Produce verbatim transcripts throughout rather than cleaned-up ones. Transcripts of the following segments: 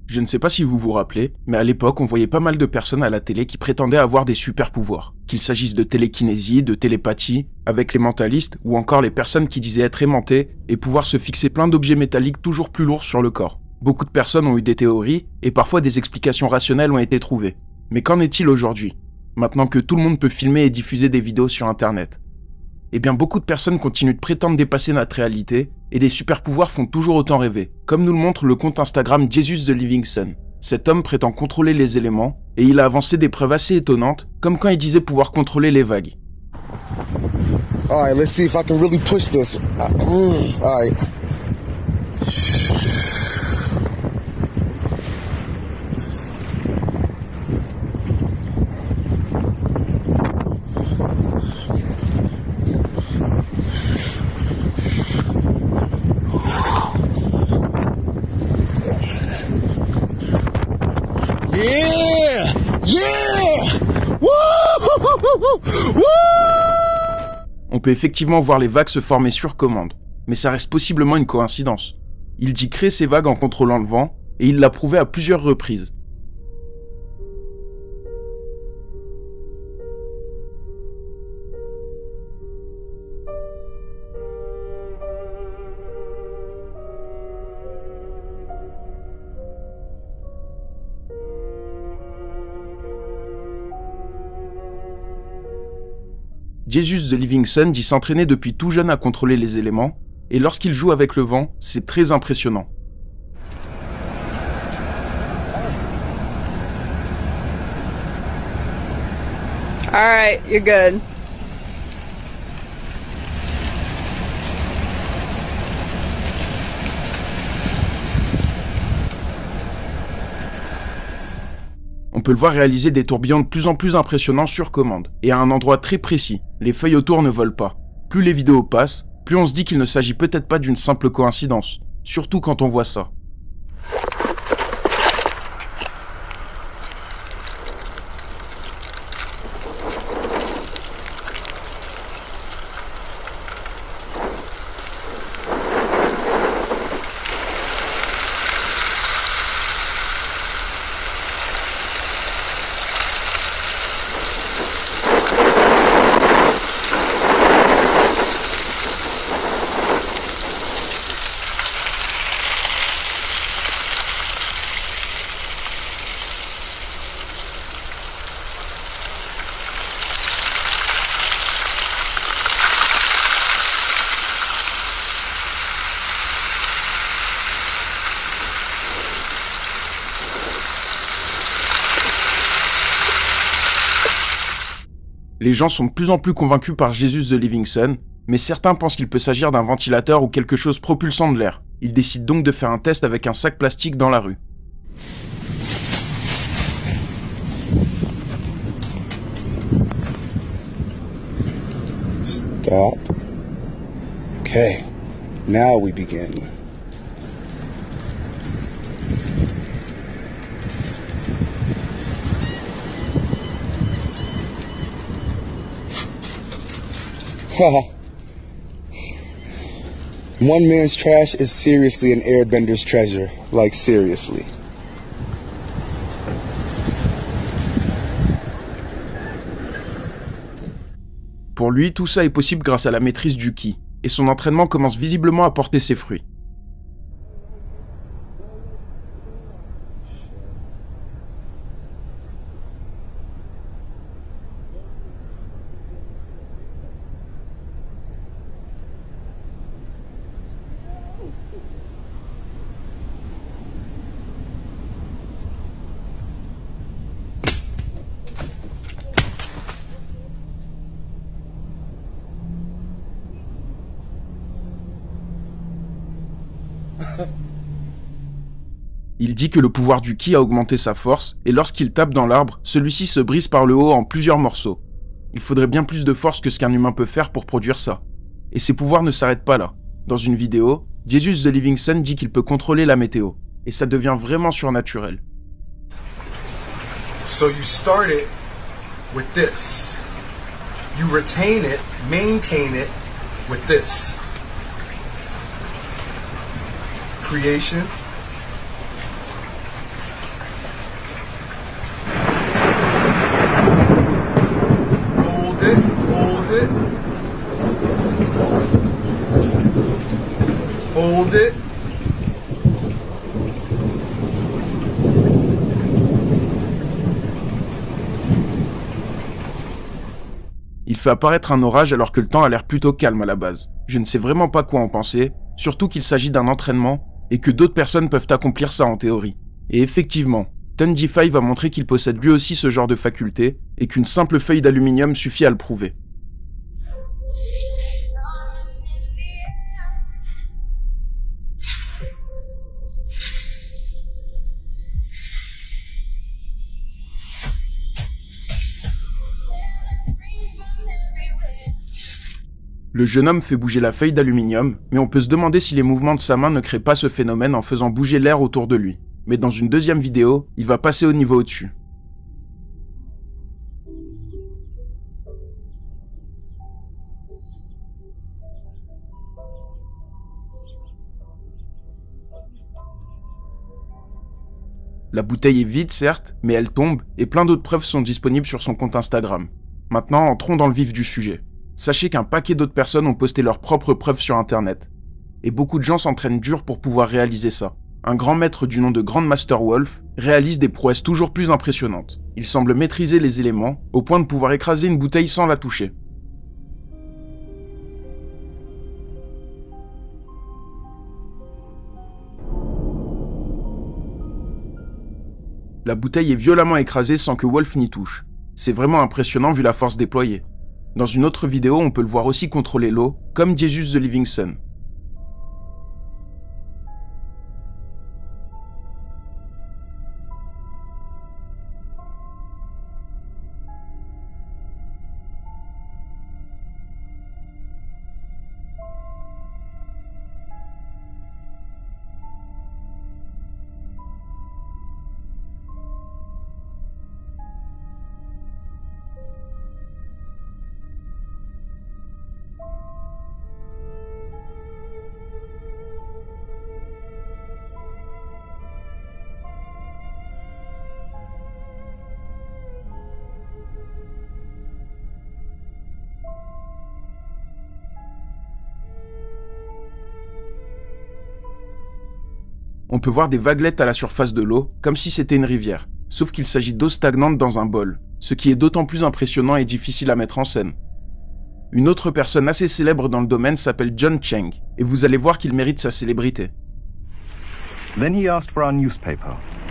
Je ne sais pas si vous vous rappelez, mais à l'époque, on voyait pas mal de personnes à la télé qui prétendaient avoir des super pouvoirs. Qu'il s'agisse de télékinésie, de télépathie, avec les mentalistes, ou encore les personnes qui disaient être aimantées et pouvoir se fixer plein d'objets métalliques toujours plus lourds sur le corps. Beaucoup de personnes ont eu des théories, et parfois des explications rationnelles ont été trouvées. Mais qu'en est-il aujourd'hui, maintenant que tout le monde peut filmer et diffuser des vidéos sur Internet? Eh bien, beaucoup de personnes continuent de prétendre dépasser notre réalité, et les super pouvoirs font toujours autant rêver, comme nous le montre le compte Instagram Jesus the Living Sun. Cet homme prétend contrôler les éléments, et il a avancé des preuves assez étonnantes, comme quand il disait pouvoir contrôler les vagues. Alright, let's see if I can really push this. Mm, alright. Yeah! Yeah! Woo! Woo! On peut effectivement voir les vagues se former sur commande, mais ça reste possiblement une coïncidence. Il dit créer ces vagues en contrôlant le vent, et il l'a prouvé à plusieurs reprises. Jesus the Living Sun dit s'entraîner depuis tout jeune à contrôler les éléments, et lorsqu'il joue avec le vent, c'est très impressionnant. Alright, you're good. On peut le voir réaliser des tourbillons de plus en plus impressionnants sur commande, et à un endroit très précis. Les feuilles autour ne volent pas. Plus les vidéos passent, plus on se dit qu'il ne s'agit peut-être pas d'une simple coïncidence, surtout quand on voit ça. Les gens sont de plus en plus convaincus par Jesus the Living Sun, mais certains pensent qu'il peut s'agir d'un ventilateur ou quelque chose propulsant de l'air. Ils décident donc de faire un test avec un sac plastique dans la rue. Stop. Okay, now we begin. One man's trash is seriously an airbender's treasure. Like, seriously. Pour lui, tout ça est possible grâce à la maîtrise du ki, et son entraînement commence visiblement à porter ses fruits. Il dit que le pouvoir du ki a augmenté sa force, et lorsqu'il tape dans l'arbre, celui-ci se brise par le haut en plusieurs morceaux. Il faudrait bien plus de force que ce qu'un humain peut faire pour produire ça. Et ses pouvoirs ne s'arrêtent pas là. Dans une vidéo, Jesus the Living Sun dit qu'il peut contrôler la météo, et ça devient vraiment surnaturel. So you start it with this. You retain it, maintain it with this. Creation, Hold it. Il fait apparaître un orage alors que le temps a l'air plutôt calme à la base. Je ne sais vraiment pas quoi en penser, surtout qu'il s'agit d'un entraînement et que d'autres personnes peuvent accomplir ça en théorie. Et effectivement, TenDeFi va montrer qu'il possède lui aussi ce genre de faculté et qu'une simple feuille d'aluminium suffit à le prouver. Le jeune homme fait bouger la feuille d'aluminium, mais on peut se demander si les mouvements de sa main ne créent pas ce phénomène en faisant bouger l'air autour de lui. Mais dans une deuxième vidéo, il va passer au niveau au-dessus. La bouteille est vide certes, mais elle tombe, et plein d'autres preuves sont disponibles sur son compte Instagram. Maintenant, entrons dans le vif du sujet. Sachez qu'un paquet d'autres personnes ont posté leurs propres preuves sur internet. Et beaucoup de gens s'entraînent dur pour pouvoir réaliser ça. Un grand maître du nom de Grandmaster Wolf réalise des prouesses toujours plus impressionnantes. Il semble maîtriser les éléments, au point de pouvoir écraser une bouteille sans la toucher. La bouteille est violemment écrasée sans que Wolf n'y touche. C'est vraiment impressionnant vu la force déployée. Dans une autre vidéo, on peut le voir aussi contrôler l'eau, comme Jesus the Living Sun. On peut voir des vaguelettes à la surface de l'eau, comme si c'était une rivière, sauf qu'il s'agit d'eau stagnante dans un bol, ce qui est d'autant plus impressionnant et difficile à mettre en scène. Une autre personne assez célèbre dans le domaine s'appelle John Cheng, et vous allez voir qu'il mérite sa célébrité. Then he asked for our newspaper.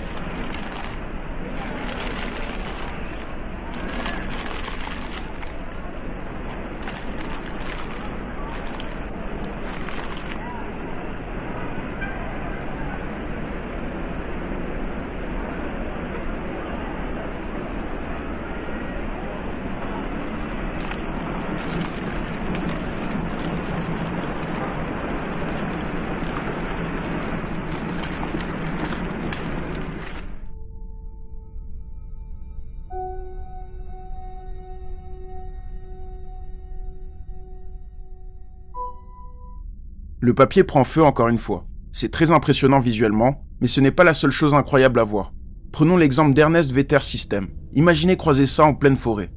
Le papier prend feu encore une fois. C'est très impressionnant visuellement, mais ce n'est pas la seule chose incroyable à voir. Prenons l'exemple d'Ernest Vetter System. Imaginez croiser ça en pleine forêt.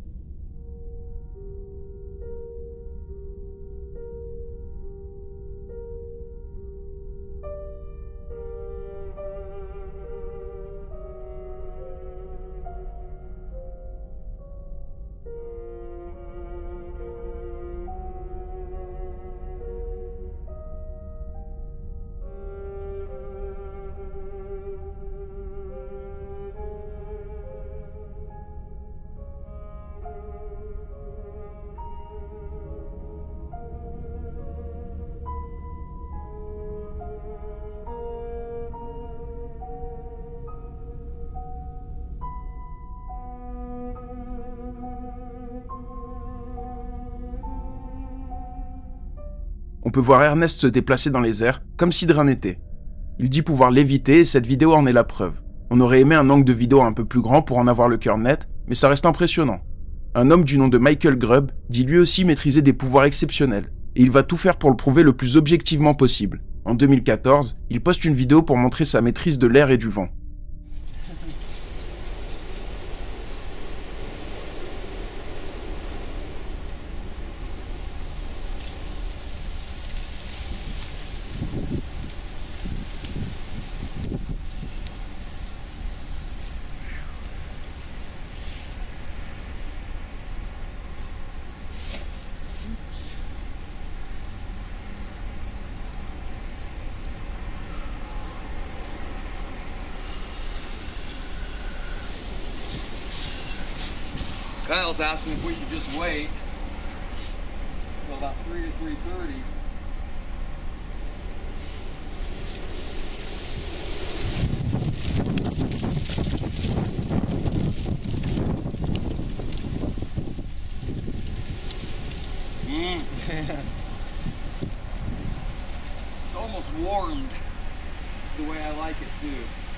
On peut voir Ernest se déplacer dans les airs, comme si de rien n'était. Il dit pouvoir l'éviter et cette vidéo en est la preuve. On aurait aimé un angle de vidéo un peu plus grand pour en avoir le cœur net, mais ça reste impressionnant. Un homme du nom de Michael Grubb dit lui aussi maîtriser des pouvoirs exceptionnels, et il va tout faire pour le prouver le plus objectivement possible. En deux mille quatorze, il poste une vidéo pour montrer sa maîtrise de l'air et du vent. Kyle's asking if we could just wait until about three to three thirty. Mm. It's almost warmed the way I like it too.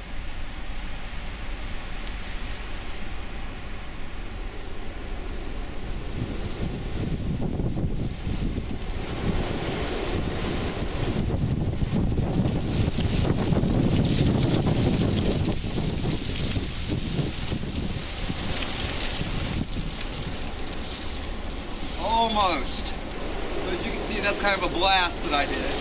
Almost. So as you can see, that's kind of a blast that I did.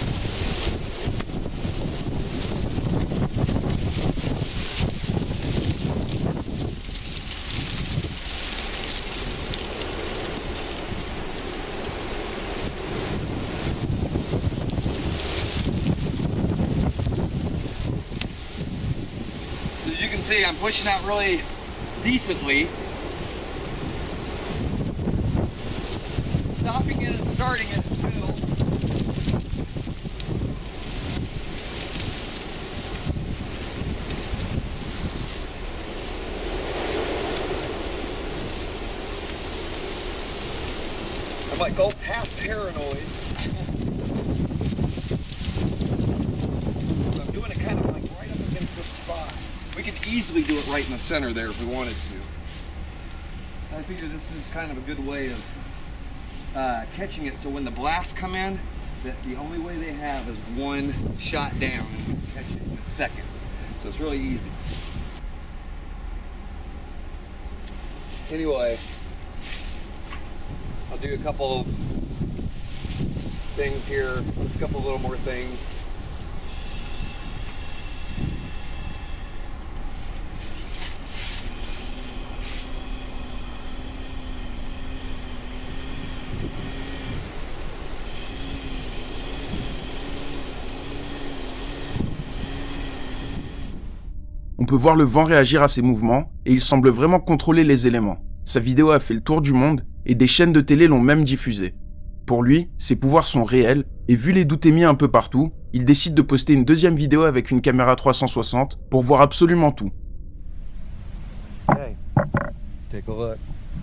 So as you can see, I'm pushing out really decently. Stopping it and starting it still. I might go half paranoid. I'm doing it kind of like right up against this spot. We could easily do it right in the center there if we wanted to. I figure this is kind of a good way of Uh, catching it, so when the blasts come in, that the only way they have is one shot down and we can catch it in a second. So it's really easy. Anyway, I'll do a couple of things here, just a couple little more things. On peut voir le vent réagir à ses mouvements, et il semble vraiment contrôler les éléments. Sa vidéo a fait le tour du monde, et des chaînes de télé l'ont même diffusée. Pour lui, ses pouvoirs sont réels, et vu les doutes émis un peu partout, il décide de poster une deuxième vidéo avec une caméra trois cent soixante pour voir absolument tout. Hey, take a look.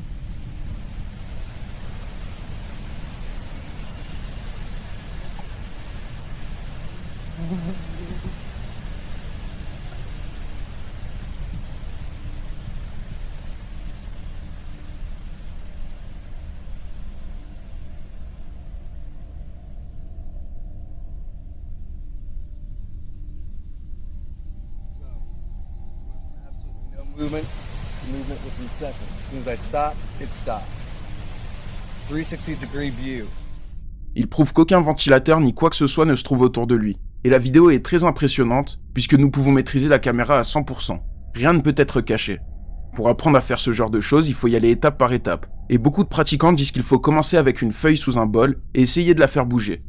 Movement, movement within seconds. As soon as I stop, it stops. three sixty degree view. Il prouve qu'aucun ventilateur ni quoi que ce soit ne se trouve autour de lui. Et la vidéo est très impressionnante, puisque nous pouvons maîtriser la caméra à cent pour cent. Rien ne peut être caché. Pour apprendre à faire ce genre de choses, il faut y aller étape par étape. Et beaucoup de pratiquants disent qu'il faut commencer avec une feuille sous un bol et essayer de la faire bouger.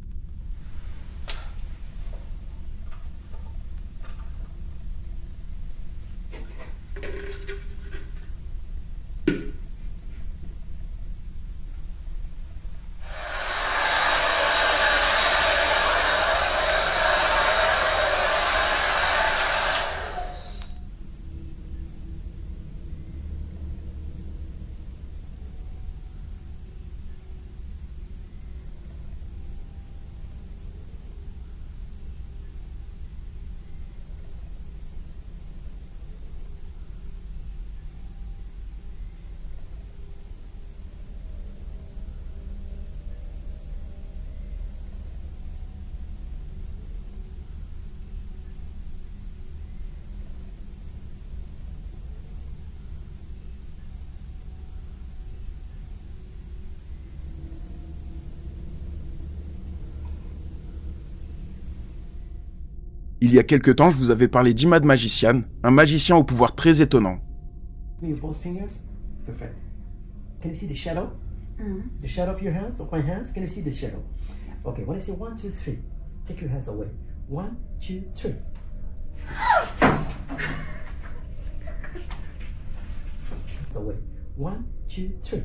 Il y a quelque temps, je vous avais parlé d'Imad Magician, un magicien au pouvoir très étonnant. Both fingers, perfect. Can you see the shadow? Mm-hmm. The shadow of your hands, of my hands. Can you see the shadow? Okay, when I say one, two, three, take your hands away. One, two, three. Hands away. One, two, three.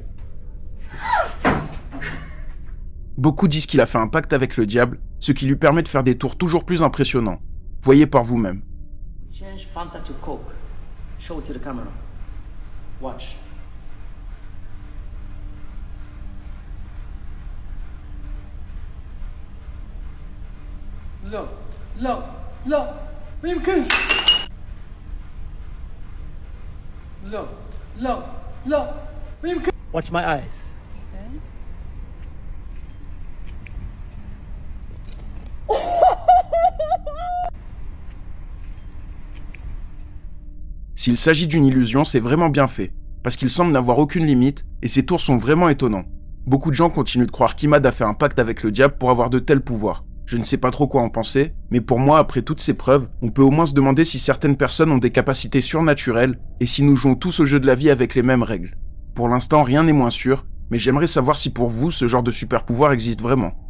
Beaucoup disent qu'il a fait un pacte avec le diable, ce qui lui permet de faire des tours toujours plus impressionnants. Voyez par vous-même. Change Fanta to Coke. Show it to the camera. Watch. لا لا لا ما يمكنش لا لا لا ما يمكن. Watch my eyes. S'il s'agit d'une illusion, c'est vraiment bien fait, parce qu'il semble n'avoir aucune limite, et ses tours sont vraiment étonnants. Beaucoup de gens continuent de croire qu'Imad a fait un pacte avec le diable pour avoir de tels pouvoirs. Je ne sais pas trop quoi en penser, mais pour moi, après toutes ces preuves, on peut au moins se demander si certaines personnes ont des capacités surnaturelles, et si nous jouons tous au jeu de la vie avec les mêmes règles. Pour l'instant, rien n'est moins sûr, mais j'aimerais savoir si pour vous, ce genre de super pouvoir existe vraiment.